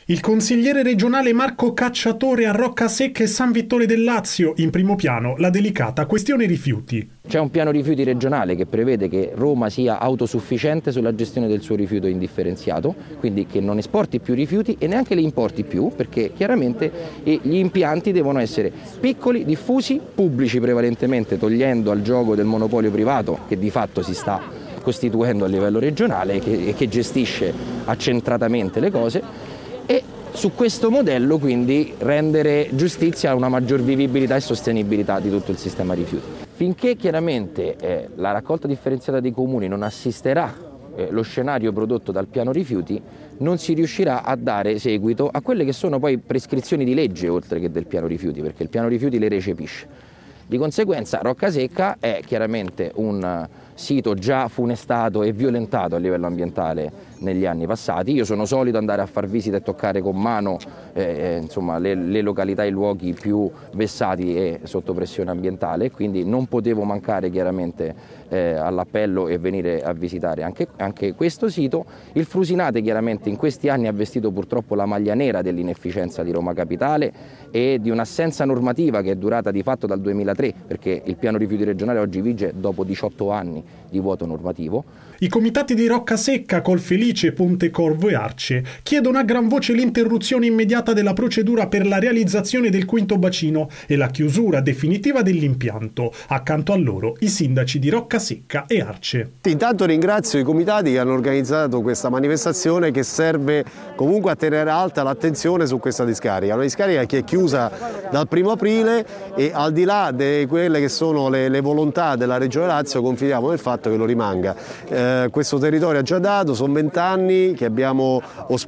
Il consigliere regionale Marco Cacciatore a Roccasecca e San Vittore del Lazio, in primo piano la delicata questione rifiuti. C'è un piano rifiuti regionale che prevede che Roma sia autosufficiente sulla gestione del suo rifiuto indifferenziato, quindi che non esporti più rifiuti e neanche li importi più, perché chiaramente gli impianti devono essere piccoli, diffusi, pubblici prevalentemente, togliendo al gioco del monopolio privato che di fatto si sta costituendo a livello regionale e che gestisce accentratamente le cose. E su questo modello quindi rendere giustizia a una maggior vivibilità e sostenibilità di tutto il sistema rifiuti. Finché chiaramente la raccolta differenziata dei comuni non assisterà lo scenario prodotto dal piano rifiuti, non si riuscirà a dare seguito a quelle che sono poi prescrizioni di legge oltre che del piano rifiuti, perché il piano rifiuti le recepisce. Di conseguenza Roccasecca è chiaramente un sito già funestato e violentato a livello ambientale negli anni passati. Io sono solito andare a far visita e toccare con mano insomma, le località e i luoghi più vessati e sotto pressione ambientale, quindi non potevo mancare chiaramente all'appello e venire a visitare anche questo sito. Il Frusinate chiaramente in questi anni ha vestito purtroppo la maglia nera dell'inefficienza di Roma Capitale e di un'assenza normativa che è durata di fatto dal 2003, perché il piano rifiuti regionale oggi vige dopo 18 anni di vuoto normativo. I comitati di Roccasecca, Colfelice, Pontecorvo e Arce chiedono a gran voce l'interruzione immediata della procedura per la realizzazione del quinto bacino e la chiusura definitiva dell'impianto. Accanto a loro i sindaci di Roccasecca e Arce. Intanto ringrazio i comitati che hanno organizzato questa manifestazione che serve comunque a tenere alta l'attenzione su questa discarica. Una discarica che è chiusa dal 1° aprile e al di là di quelle che sono le volontà della Regione Lazio confidiamo nel fatto che lo rimanga. Questo territorio ha già dato, sono 20 anni che abbiamo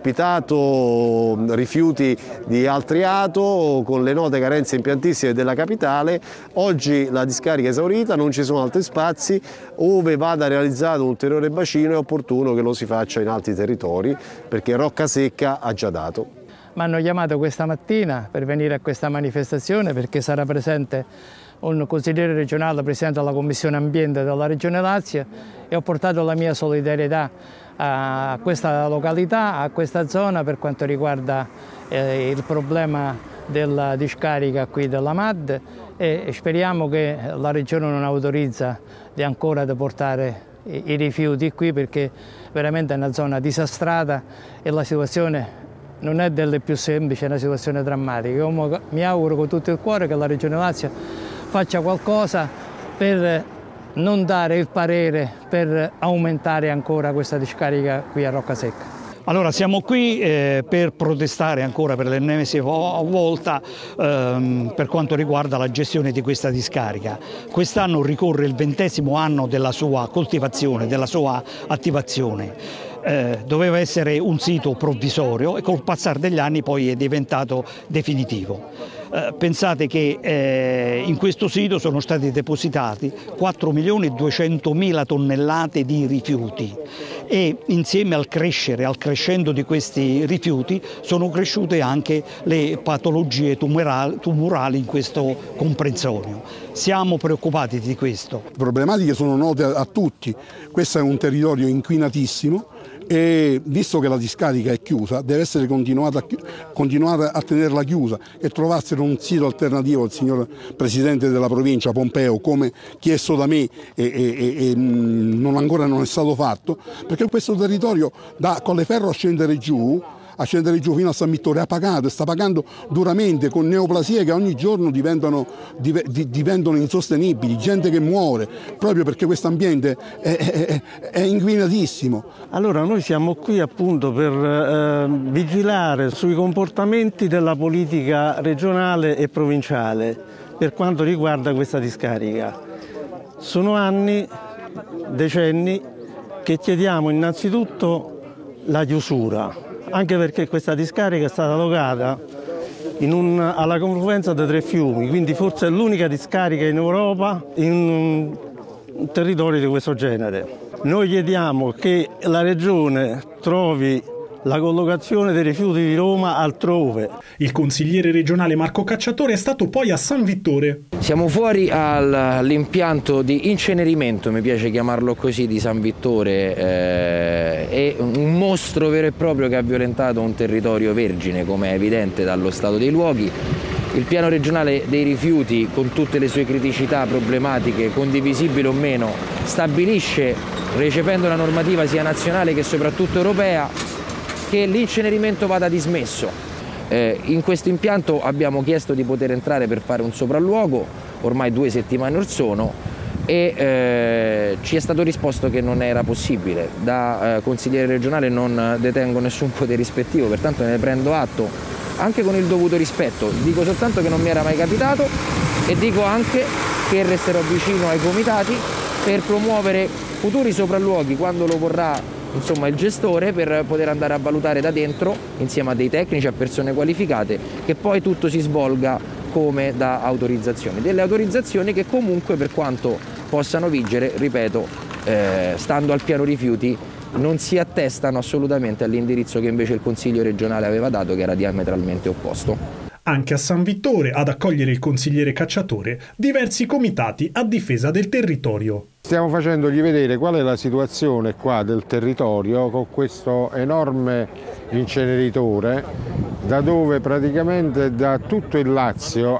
ospitato rifiuti di Altriato con le note carenze impiantistiche della capitale. Oggi la discarica è esaurita, non ci sono altri spazi, ove vada realizzato un ulteriore bacino è opportuno che lo si faccia in altri territori perché Roccasecca ha già dato. Mi hanno chiamato questa mattina per venire a questa manifestazione perché sarà presente un consigliere regionale, presidente della Commissione Ambiente della Regione Lazio e ho portato la mia solidarietà a questa località, a questa zona per quanto riguarda il problema della discarica qui della MAD e speriamo che la Regione non autorizza di ancora di portare i rifiuti qui perché veramente è una zona disastrata e la situazione non è delle più semplici, è una situazione drammatica. Io mi auguro con tutto il cuore che la Regione Lazio faccia qualcosa per non dare il parere per aumentare ancora questa discarica qui a Roccasecca. Allora siamo qui per protestare ancora per l'ennesima volta per quanto riguarda la gestione di questa discarica. Quest'anno ricorre il 20° anno della sua coltivazione, della sua attivazione. Doveva essere un sito provvisorio e col passare degli anni poi è diventato definitivo. Pensate che in questo sito sono stati depositati 4.200.000 tonnellate di rifiuti e insieme al crescendo di questi rifiuti sono cresciute anche le patologie tumorali in questo comprensonio. Siamo preoccupati di questo. Le problematiche sono note a tutti, questo è un territorio inquinatissimo e visto che la discarica è chiusa deve essere continuare a tenerla chiusa e trovarsene un sito alternativo. Il signor Presidente della provincia Pompeo, come chiesto da me e ancora non è stato fatto, perché questo territorio da Colleferro a scendere giù fino a San Vittore ha pagato e sta pagando duramente con neoplasie che ogni giorno diventano insostenibili, gente che muore proprio perché questo ambiente è inquinatissimo. Allora noi siamo qui appunto per vigilare sui comportamenti della politica regionale e provinciale per quanto riguarda questa discarica. Sono anni, decenni che chiediamo innanzitutto la chiusura, anche perché questa discarica è stata locata alla confluenza dei 3 fiumi, quindi forse è l'unica discarica in Europa in un territorio di questo genere. Noi chiediamo che la Regione trovi la collocazione dei rifiuti di Roma altrove. Il consigliere regionale Marco Cacciatore è stato poi a San Vittore. Siamo fuori all'impianto di incenerimento, mi piace chiamarlo così, di San Vittore, è un mostro vero e proprio che ha violentato un territorio vergine, come è evidente dallo stato dei luoghi. Il piano regionale dei rifiuti, con tutte le sue criticità, problematiche, condivisibili o meno, stabilisce, recependo la normativa sia nazionale che soprattutto europea, che l'incenerimento vada dismesso. In questo impianto abbiamo chiesto di poter entrare per fare un sopralluogo, ormai 2 settimane or sono, e ci è stato risposto che non era possibile. Da consigliere regionale non detengo nessun potere rispettivo, pertanto ne prendo atto anche con il dovuto rispetto. Dico soltanto che non mi era mai capitato e dico anche che resterò vicino ai comitati per promuovere futuri sopralluoghi quando lo vorrà il gestore, per poter andare a valutare da dentro insieme a dei tecnici, a persone qualificate, che poi tutto si svolga come da autorizzazioni. Delle autorizzazioni che comunque, per quanto possano vigere, ripeto, stando al piano rifiuti, non si attestano assolutamente all'indirizzo che invece il Consiglio regionale aveva dato, che era diametralmente opposto. Anche a San Vittore, ad accogliere il consigliere Cacciatore, diversi comitati a difesa del territorio. Stiamo facendogli vedere qual è la situazione qua del territorio con questo enorme inceneritore, da dove praticamente da tutto il Lazio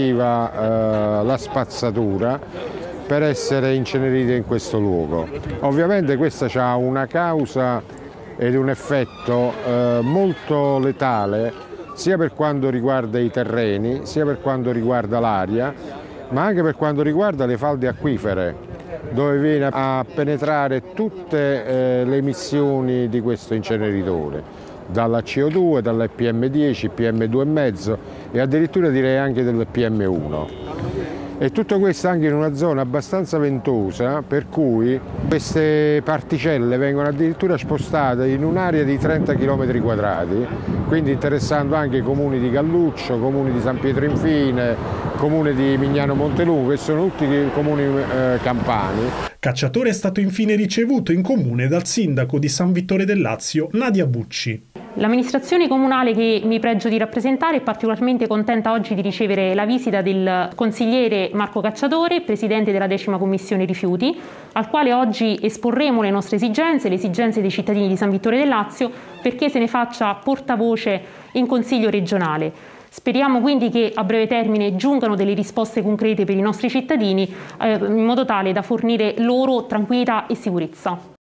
arriva la spazzatura per essere incenerite in questo luogo. Ovviamente questa ha una causa ed un effetto molto letale, sia per quanto riguarda i terreni, sia per quanto riguarda l'aria, ma anche per quanto riguarda le falde acquifere, dove viene a penetrare tutte le emissioni di questo inceneritore, dalla CO2, dalla PM10, PM2,5 e addirittura direi anche del PM1. E tutto questo anche in una zona abbastanza ventosa, per cui queste particelle vengono addirittura spostate in un'area di 30 km quadrati, quindi interessando anche i comuni di Galluccio, comuni di San Pietro Infine, comune di Mignano Montelungo, che sono tutti comuni campani. Cacciatore è stato infine ricevuto in comune dal sindaco di San Vittore del Lazio, Nadia Bucci. L'amministrazione comunale che mi pregio di rappresentare è particolarmente contenta oggi di ricevere la visita del consigliere Marco Cacciatore, presidente della 10ª Commissione Rifiuti, al quale oggi esporremo le nostre esigenze, le esigenze dei cittadini di San Vittore del Lazio, perché se ne faccia portavoce in Consiglio regionale. Speriamo quindi che a breve termine giungano delle risposte concrete per i nostri cittadini, in modo tale da fornire loro tranquillità e sicurezza.